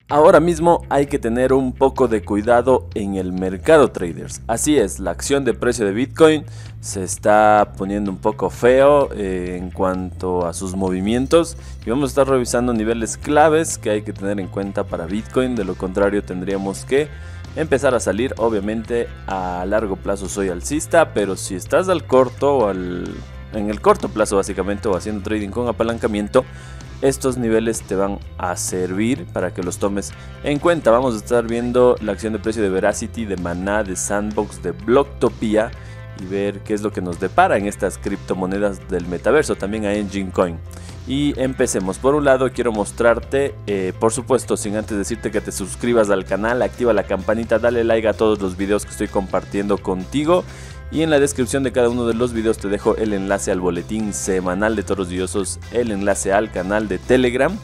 Ahora mismo hay que tener un poco de cuidado en el mercado, traders. Así es, la acción de precio de Bitcoin se está poniendo un poco feo en cuanto a sus movimientos y vamos a estar revisando niveles claves que hay que tener en cuenta para Bitcoin. De lo contrario tendríamos que empezar a salir. Obviamente a largo plazo soy alcista, pero si estás al corto o en el corto plazo básicamente o haciendo trading con apalancamiento, estos niveles te van a servir para que los tomes en cuenta. Vamos a estar viendo la acción de precio de Verasity, de Maná, de Sandbox, de Blocktopia y ver qué es lo que nos depara en estas criptomonedas del metaverso, también a Engine Coin. Y empecemos. Por un lado quiero mostrarte, por supuesto, sin antes decirte que te suscribas al canal, activa la campanita, dale like a todos los videos que estoy compartiendo contigo. Y en la descripción de cada uno de los videos te dejo el enlace al boletín semanal de Toros Diosos, el enlace al canal de Telegram.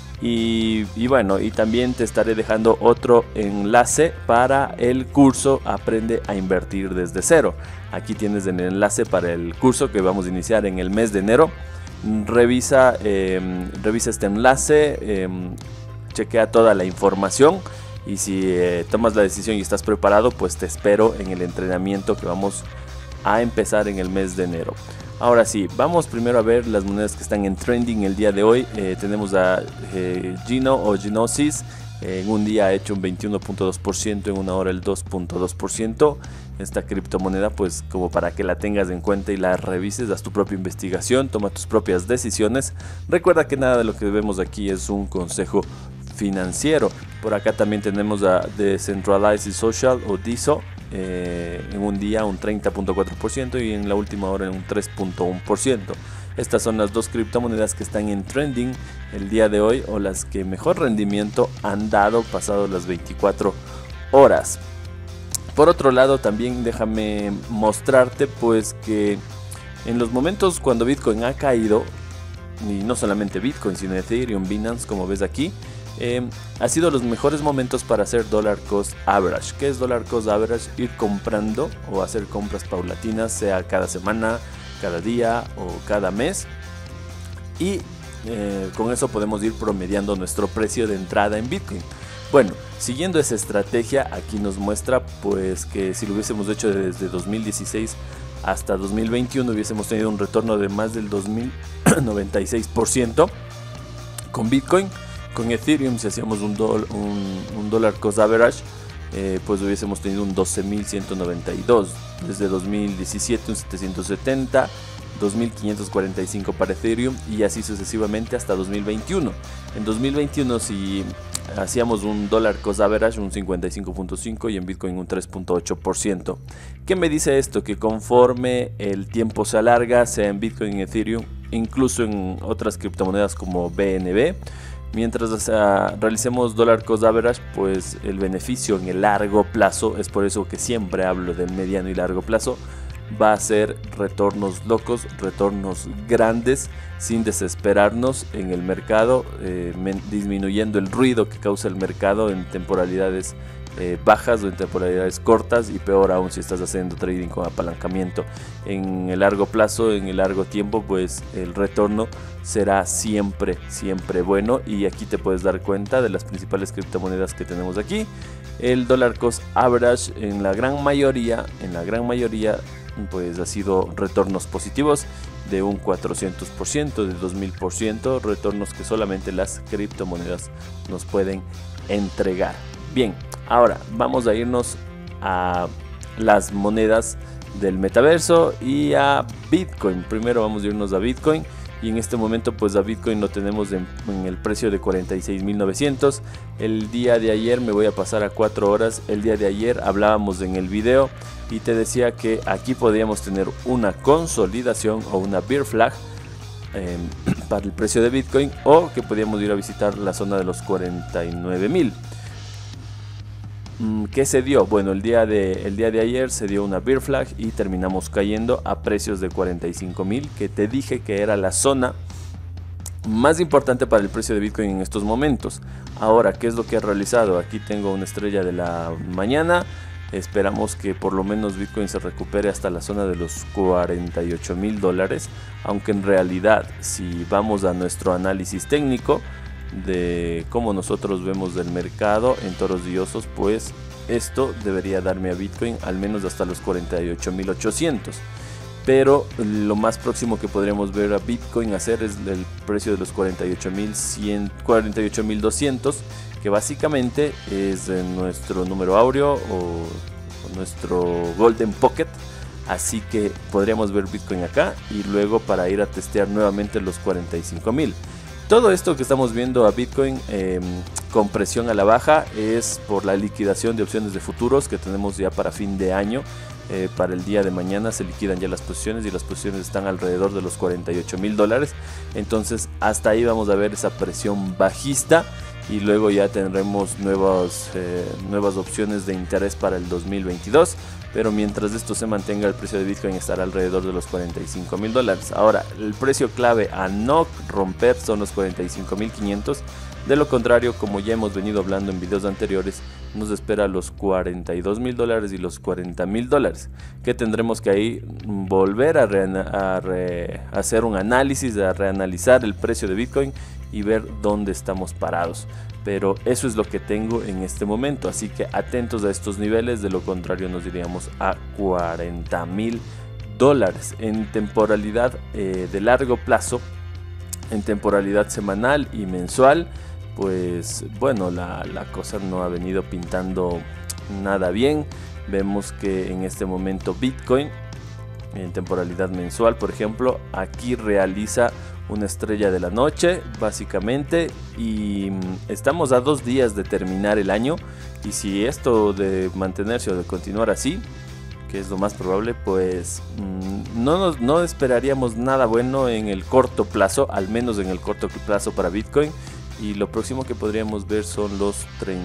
Y bueno, y también te estaré dejando otro enlace para el curso Aprende a Invertir desde cero. Aquí tienes el enlace para el curso que vamos a iniciar en el mes de enero. Revisa este enlace, chequea toda la información. Y si tomas la decisión y estás preparado, pues te espero en el entrenamiento que vamos a empezar en el mes de enero. Ahora sí, vamos primero a ver las monedas que están en trending el día de hoy. Tenemos a Gino o Gnosis. En un día ha hecho un 21.2%, en una hora el 2.2%. Esta criptomoneda, pues como para que la tengas en cuenta y la revises, haz tu propia investigación, toma tus propias decisiones. Recuerda que nada de lo que vemos aquí es un consejo financiero. Por acá también tenemos a Decentralized Social o DISO, en un día un 30.4% y en la última hora un 3.1%. Estas son las dos criptomonedas que están en trending el día de hoy, o las que mejor rendimiento han dado pasado las 24 horas. Por otro lado, también déjame mostrarte pues que en los momentos cuando Bitcoin ha caído, y no solamente Bitcoin sino Ethereum, Binance, como ves aquí, ha sido los mejores momentos para hacer dollar cost average. ¿Qué es dollar cost average? Ir comprando o hacer compras paulatinas, sea cada semana, cada día o cada mes, y con eso podemos ir promediando nuestro precio de entrada en Bitcoin. Bueno, siguiendo esa estrategia, aquí nos muestra pues que si lo hubiésemos hecho desde 2016 hasta 2021 hubiésemos tenido un retorno de más del 2096% con Bitcoin. Con Ethereum, si hacíamos un dollar cost average, pues hubiésemos tenido un 12.192. Desde 2017 un 770, 2.545 para Ethereum y así sucesivamente hasta 2021. En 2021 si hacíamos un dollar cost average un 55.5 y en Bitcoin un 3.8%. ¿Qué me dice esto? Que conforme el tiempo se alarga, sea en Bitcoin, en Ethereum, incluso en otras criptomonedas como BNB, mientras realicemos dollar cost average, pues el beneficio en el largo plazo, es por eso que siempre hablo de mediano y largo plazo, va a ser retornos locos, retornos grandes, sin desesperarnos en el mercado, disminuyendo el ruido que causa el mercado en temporalidades bajas o en temporalidades cortas, y peor aún si estás haciendo trading con apalancamiento. En el largo plazo, en el largo tiempo, pues el retorno será siempre bueno, y aquí te puedes dar cuenta de las principales criptomonedas que tenemos aquí. El dollar cost average en la gran mayoría pues ha sido retornos positivos de un 400%, de 2000%, retornos que solamente las criptomonedas nos pueden entregar. Bien, ahora vamos a irnos a las monedas del metaverso y a Bitcoin. Primero vamos a irnos a Bitcoin, y en este momento pues a Bitcoin lo tenemos en el precio de 46.900. El día de ayer, me voy a pasar a 4 horas, el día de ayer hablábamos en el video y te decía que aquí podríamos tener una consolidación o una bear flag para el precio de Bitcoin, o que podríamos ir a visitar la zona de los 49.000. ¿Qué se dio? Bueno, el día de ayer se dio una bear flag y terminamos cayendo a precios de 45.000, que te dije que era la zona más importante para el precio de Bitcoin en estos momentos. Ahora, ¿qué es lo que ha realizado? Aquí tengo una estrella de la mañana. Esperamos que por lo menos Bitcoin se recupere hasta la zona de los $48.000, aunque en realidad si vamos a nuestro análisis técnico, de cómo nosotros vemos el mercado en toros y osos, pues esto debería darme a Bitcoin al menos hasta los 48.800. Pero lo más próximo que podríamos ver a Bitcoin hacer es el precio de los 48.200, que básicamente es nuestro número áureo o nuestro Golden Pocket. Así que podríamos ver Bitcoin acá y luego para ir a testear nuevamente los 45.000. Todo esto que estamos viendo a Bitcoin con presión a la baja es por la liquidación de opciones de futuros que tenemos ya para fin de año. Para el día de mañana se liquidan ya las posiciones y las posiciones están alrededor de los $48.000. Entonces hasta ahí vamos a ver esa presión bajista y luego ya tendremos nuevas opciones de interés para el 2022. Pero mientras esto se mantenga, el precio de Bitcoin estará alrededor de los $45.000. Ahora, el precio clave a no romper son los 45.500. De lo contrario, como ya hemos venido hablando en videos anteriores, nos espera los $42.000 y los $40.000, que tendremos que ahí volver a hacer un análisis, a reanalizar el precio de Bitcoin y ver dónde estamos parados. Pero eso es lo que tengo en este momento, así que atentos a estos niveles, de lo contrario nos iríamos a $40.000 en temporalidad de largo plazo. En temporalidad semanal y mensual, pues bueno, la cosa no ha venido pintando nada bien. Vemos que en este momento Bitcoin en temporalidad mensual, por ejemplo, aquí realiza una estrella de la noche básicamente, y estamos a 2 días de terminar el año, y si esto de mantenerse o de continuar así, que es lo más probable, pues no esperaríamos nada bueno en el corto plazo, al menos en el corto plazo para Bitcoin. Y lo próximo que podríamos ver son los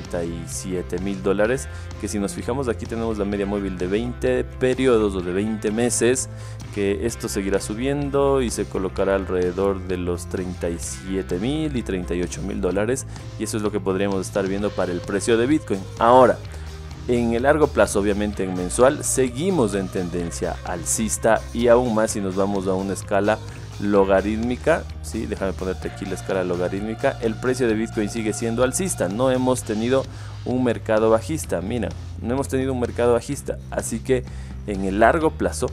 $37.000, que si nos fijamos aquí tenemos la media móvil de 20 periodos o de 20 meses, que esto seguirá subiendo y se colocará alrededor de los $37.000 y $38.000, y eso es lo que podríamos estar viendo para el precio de Bitcoin. Ahora, en el largo plazo, obviamente en mensual, seguimos en tendencia alcista, y aún más si nos vamos a una escala logarítmica, ¿sí? Déjame ponerte aquí la escala logarítmica. El precio de Bitcoin sigue siendo alcista, no hemos tenido un mercado bajista, mira, no hemos tenido un mercado bajista, así que en el largo plazo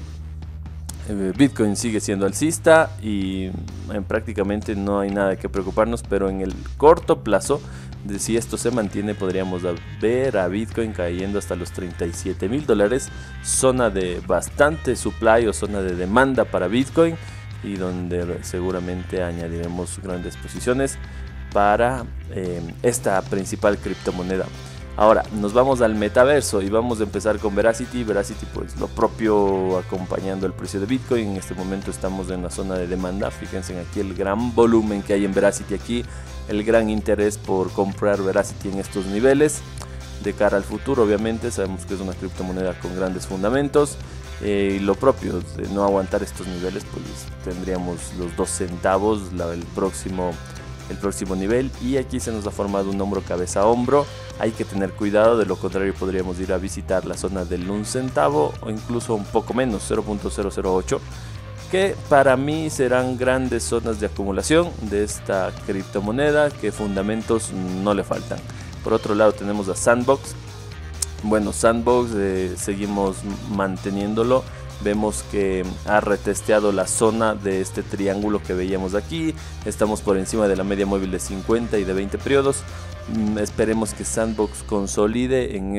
Bitcoin sigue siendo alcista y prácticamente no hay nada que preocuparnos, pero en el corto plazo, si esto se mantiene, podríamos ver a Bitcoin cayendo hasta los $37.000, zona de bastante supply o zona de demanda para Bitcoin, y donde seguramente añadiremos grandes posiciones para esta principal criptomoneda. Ahora nos vamos al metaverso y vamos a empezar con Verasity. Verasity, pues lo propio, acompañando el precio de Bitcoin. En este momento estamos en la zona de demanda. Fíjense aquí el gran volumen que hay en Verasity, aquí el gran interés por comprar Verasity en estos niveles. De cara al futuro, obviamente sabemos que es una criptomoneda con grandes fundamentos. Y lo propio, de no aguantar estos niveles, pues tendríamos los 2 centavos el próximo nivel, y aquí se nos ha formado un hombro cabeza hombro. Hay que tener cuidado, de lo contrario podríamos ir a visitar la zona del 1 centavo o incluso un poco menos, 0.008, que para mí serán grandes zonas de acumulación de esta criptomoneda, que fundamentos no le faltan. Por otro lado tenemos a Sandbox. Bueno, Sandbox seguimos manteniéndolo. Vemos que ha retesteado la zona de este triángulo que veíamos aquí. Estamos por encima de la media móvil de 50 y de 20 periodos. Esperemos que Sandbox consolide en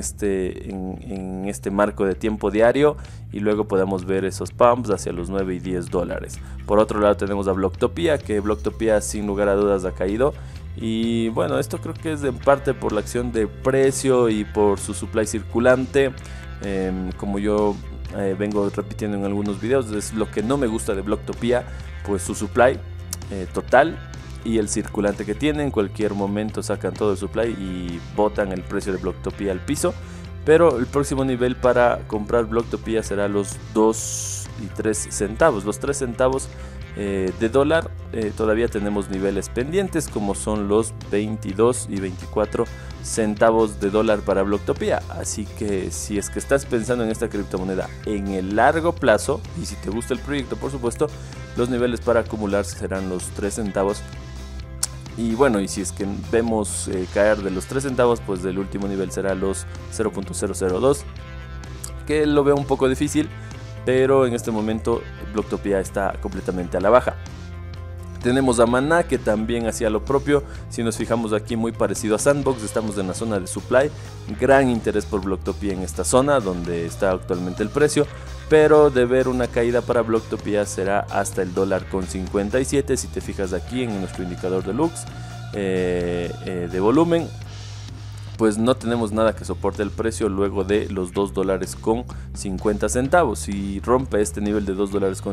este marco de tiempo diario, y luego podamos ver esos pumps hacia los 9 y 10 dólares. Por otro lado tenemos a Blocktopia, que Blocktopia sin lugar a dudas ha caído. Y bueno, esto creo que es en parte por la acción de precio y por su supply circulante. Como yo vengo repitiendo en algunos videos, es lo que no me gusta de Blocktopia, pues su supply total y el circulante que tiene. En cualquier momento sacan todo el supply y botan el precio de Blocktopia al piso. Pero el próximo nivel para comprar Blocktopia será los 2 y 3 centavos. Los 3 centavos de dólar. Todavía tenemos niveles pendientes, como son los 22 y 24 centavos de dólar para Blocktopia. Así que si es que estás pensando en esta criptomoneda en el largo plazo, y si te gusta el proyecto, por supuesto, los niveles para acumular serán los 3 centavos Y bueno, y si es que vemos caer de los 3 centavos, pues del último nivel será los 0.002, que lo veo un poco difícil, pero en este momento Blocktopia está completamente a la baja. Tenemos a Mana, que también hacía lo propio. Si nos fijamos aquí, muy parecido a Sandbox, estamos en la zona de supply. Gran interés por Blocktopia en esta zona donde está actualmente el precio, pero de ver una caída para Blocktopia será hasta el $1.57. Si te fijas aquí en nuestro indicador de Lux de volumen, pues no tenemos nada que soporte el precio luego de los $2.50. Si rompe este nivel de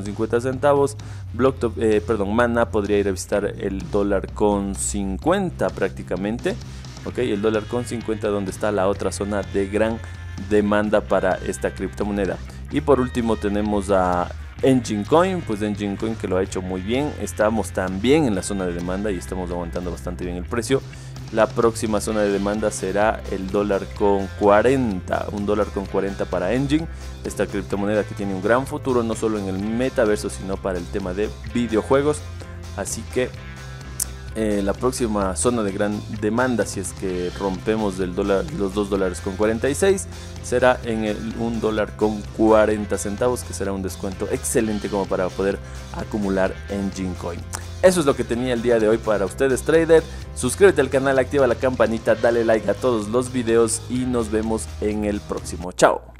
$2.50, Mana podría ir a visitar el $1.50 prácticamente. Ok, el $1.50 donde está la otra zona de gran demanda para esta criptomoneda. Y por último tenemos a Enjin Coin, pues Enjin Coin que lo ha hecho muy bien. Estamos también en la zona de demanda y estamos aguantando bastante bien el precio. La próxima zona de demanda será el $1.40, $1.40 para Enjin, esta criptomoneda que tiene un gran futuro no solo en el metaverso sino para el tema de videojuegos. Así que la próxima zona de gran demanda, si es que rompemos los $2.46, será en el $1.40, que será un descuento excelente como para poder acumular Enjin Coin. Eso es lo que tenía el día de hoy para ustedes, trader. Suscríbete al canal, activa la campanita, dale like a todos los videos y nos vemos en el próximo. Chao.